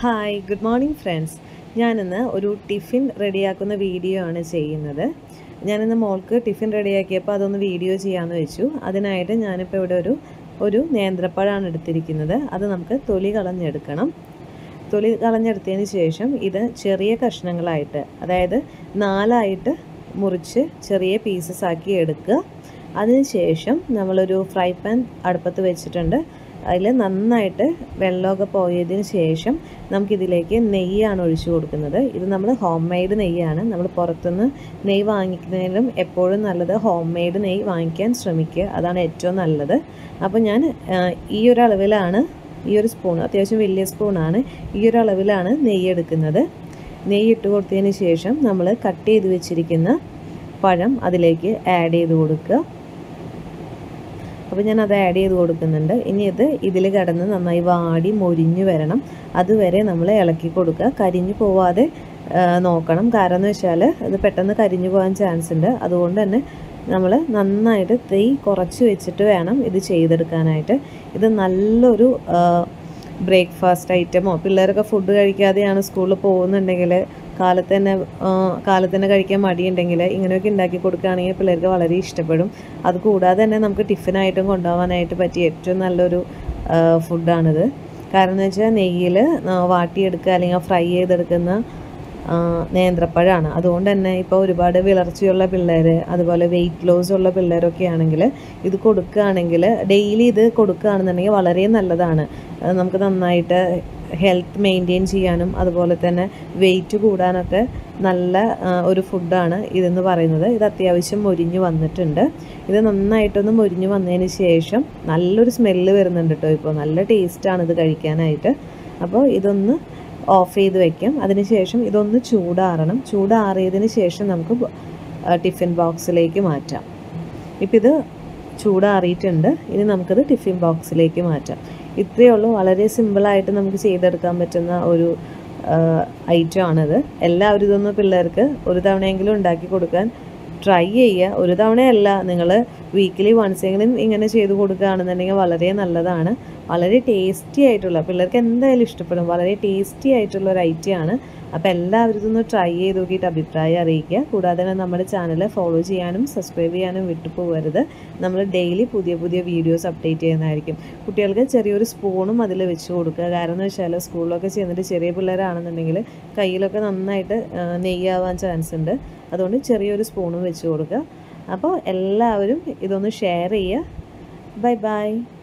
Hi good morning friends. ഞാനിന്ന് ഒരു tiffin റെഡിയാക്കുന്ന video ആണ് ചെയ്യുന്നത്. ഞാനിന്ന് മോൾക്ക് ടിഫിൻ റെഡിയാക്കിയപ്പോൾ അതൊന്ന് വീഡിയോ ചെയ്യാമെന്ന് വെച്ചു. അതിനായിട്ട് ഞാനിപ്പോൾ ഇവിടെ ഒരു നേന്ത്രപ്പഴമാണ് എടുത്തിരിക്കുന്നത്. അത് നമുക്ക് തൊലി കളഞ്ഞെടുക്കണം. തൊലി കളഞ്ഞെടുത്തതിന് ശേഷം ഇത് ചെറിയ കഷ്ണങ്ങളായിട്ട്, അതായത് 4 മുറിച്ച് ചെറിയ പീസസ് ആക്കി എടുക്കുക. അതിനുശേഷം നമ്മളൊരു ഫ്രൈ പാൻ അടുപ്പത്ത് വെച്ചിട്ടുണ്ട്. അതിൽ നന്നായിട്ട് വെള്ളമൊക്കെ പോയതിന് ശേഷം നമുക്കിതിലേക്ക് നെയ്യാണ് ഒഴിച്ചു കൊടുക്കുന്നത്. ഇത് നമ്മൾ ഹോം മെയ്ഡ് നെയ്യാണ്. നമ്മൾ പുറത്തുനിന്ന് നെയ്യ് വാങ്ങിക്കുന്നതിലും എപ്പോഴും നല്ലത് ഹോം മെയ്ഡ് നെയ്യ് വാങ്ങിക്കാൻ ശ്രമിക്കുക. അതാണ് ഏറ്റവും നല്ലത്. അപ്പോൾ ഞാൻ ഈ ഒരു അളവിലാണ്, ഈ ഒരു സ്പൂൺ, അത്യാവശ്യം വലിയ സ്പൂണാണ്, ഈ ഒരു അളവിലാണ് നെയ്യ് എടുക്കുന്നത്. നെയ്യ് ഇട്ട് കൊടുത്തതിന് ശേഷം നമ്മൾ കട്ട് ചെയ്ത് വെച്ചിരിക്കുന്ന പഴം അതിലേക്ക് ആഡ് ചെയ്ത് കൊടുക്കുക. അപ്പോൾ ഞാൻ അത് ആഡ് ചെയ്ത് കൊടുക്കുന്നുണ്ട്. ഇനി ഇതിൽ കിടന്ന് നന്നായി വാടി മൊരിഞ്ഞ് വരണം. അതുവരെ നമ്മൾ ഇളക്കി കൊടുക്കുക. കരിഞ്ഞു പോവാതെ നോക്കണം. കാരണം എന്ന് വെച്ചാൽ ഇത് പെട്ടെന്ന് കരിഞ്ഞു പോകാൻ ചാൻസ് ഉണ്ട്. അതുകൊണ്ട് തന്നെ നമ്മൾ നന്നായിട്ട് തീ കുറച്ച് വെച്ചിട്ട് വേണം ഇത് ചെയ്തെടുക്കാനായിട്ട്. ഇത് നല്ലൊരു ബ്രേക്ക്ഫാസ്റ്റ് ഐറ്റമോ, പിള്ളേരൊക്കെ ഫുഡ് കഴിക്കാതെയാണ് സ്കൂളിൽ പോകുന്നുണ്ടെങ്കിൽ, കാലത്ത് തന്നെ കഴിക്കാൻ മടിയുണ്ടെങ്കിൽ ഇങ്ങനെയൊക്കെ ഉണ്ടാക്കി കൊടുക്കുകയാണെങ്കിൽ പിള്ളേർക്ക് വളരെ ഇഷ്ടപ്പെടും. അതുകൂടാതെ തന്നെ നമുക്ക് ടിഫിനായിട്ടും കൊണ്ടുപോകാനായിട്ട് പറ്റിയ ഏറ്റവും നല്ലൊരു ഫുഡാണിത്. കാരണം എന്ന് വെച്ചാൽ നെയ്യിൽ വാട്ടിയെടുക്കുക അല്ലെങ്കിൽ ഫ്രൈ ചെയ്തെടുക്കുന്ന നേന്ത്രപ്പഴമാണ്. അതുകൊണ്ട് തന്നെ ഇപ്പോൾ ഒരുപാട് വിളർച്ചയുള്ള പിള്ളേർ, അതുപോലെ വെയിറ്റ് ലോസ് ഉള്ള പിള്ളേരൊക്കെ ആണെങ്കിൽ ഇത് കൊടുക്കുകയാണെങ്കിൽ, ഡെയിലി ഇത് കൊടുക്കുകയാണെന്നുണ്ടെങ്കിൽ വളരെ നല്ലതാണ്. നമുക്ക് നന്നായിട്ട് ഹെൽത്ത് മെയിൻറ്റെയിൻ ചെയ്യാനും അതുപോലെ തന്നെ വെയിറ്റ് കൂടാനൊക്കെ നല്ല ഒരു ഫുഡാണ് ഇതെന്ന് പറയുന്നത്. ഇത് അത്യാവശ്യം മൊരിഞ്ഞ് വന്നിട്ടുണ്ട്. ഇത് നന്നായിട്ടൊന്ന് മൊരിഞ്ഞ് വന്നതിന് ശേഷം നല്ലൊരു സ്മെല്ല് വരുന്നുണ്ട് കേട്ടോ. ഇപ്പോൾ നല്ല ടേസ്റ്റാണ് ഇത് കഴിക്കാനായിട്ട്. അപ്പോൾ ഇതൊന്ന് ഓഫ് ചെയ്ത് വയ്ക്കാം. അതിനുശേഷം ഇതൊന്ന് ചൂടാറണം. ചൂടാറിയതിന് ശേഷം നമുക്ക് ടിഫിൻ ബോക്സിലേക്ക് മാറ്റാം. ഇപ്പം ഇത് ചൂടാറിയിട്ടുണ്ട്. ഇനി നമുക്കത് ടിഫിൻ ബോക്സിലേക്ക് മാറ്റാം. ഇത്രയേ ഉള്ളൂ. വളരെ സിമ്പിളായിട്ട് നമുക്ക് ചെയ്തെടുക്കാൻ പറ്റുന്ന ഒരു ഐറ്റം ആണിത്. എല്ലാവരും ഇതൊന്ന് പിള്ളേർക്ക് ഒരു തവണയെങ്കിലും ഉണ്ടാക്കി കൊടുക്കാൻ ട്രൈ ചെയ്യുക. ഒരു തവണയല്ല, നിങ്ങൾ വീക്കിലി വൺസെങ്കിലും ഇങ്ങനെ ചെയ്ത് കൊടുക്കുകയാണെന്നുണ്ടെങ്കിൽ വളരെ നല്ലതാണ്. വളരെ ടേസ്റ്റി ആയിട്ടുള്ള, പിള്ളേർക്ക് എന്തായാലും ഇഷ്ടപ്പെടും, വളരെ ടേസ്റ്റി ആയിട്ടുള്ള ഒരു ഐറ്റമാണ്. അപ്പോൾ എല്ലാവരും ഇതൊന്ന് ട്രൈ ചെയ്ത് നോക്കിയിട്ട് അഭിപ്രായം അറിയിക്കുക. കൂടാതെ തന്നെ നമ്മുടെ ചാനൽ ഫോളോ ചെയ്യാനും സബ്സ്ക്രൈബ് ചെയ്യാനും വിട്ടുപോകരുത്. നമ്മൾ ഡെയിലി പുതിയ വീഡിയോസ് അപ്ഡേറ്റ് ചെയ്യുന്നതായിരിക്കും. കുട്ടികൾക്ക് ചെറിയൊരു സ്പൂണും അതിൽ വെച്ച് കൊടുക്കുക. കാരണം എന്ന് വെച്ചാൽ സ്കൂളിലൊക്കെ ചെയ്യുന്നിട്ട് ചെറിയ പിള്ളേരാണെന്നുണ്ടെങ്കിൽ കയ്യിലൊക്കെ നന്നായിട്ട് നെയ്യാവാൻ ചാൻസ് ഉണ്ട്. അതുകൊണ്ട് ചെറിയൊരു സ്പൂണും വെച്ച് കൊടുക്കുക. അപ്പോൾ എല്ലാവരും ഇതൊന്ന് ഷെയർ ചെയ്യുക. Bye by.